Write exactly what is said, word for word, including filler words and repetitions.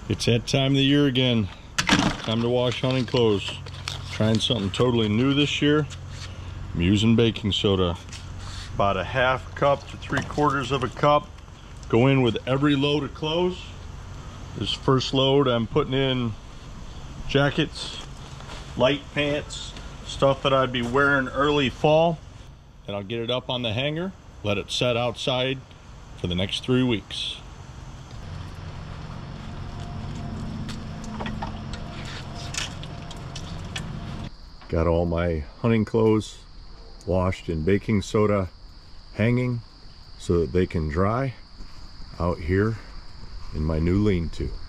It's that time of the year again. Time to wash hunting clothes. Trying something totally new this year. I'm using baking soda. About a half cup to three quarters of a cup. Go in with every load of clothes. This first load I'm putting in jackets, light pants, stuff that I'd be wearing early fall. And I'll get it up on the hanger, let it set outside for the next three weeks. Got all my hunting clothes washed in baking soda, hanging so that they can dry out here in my new lean-to.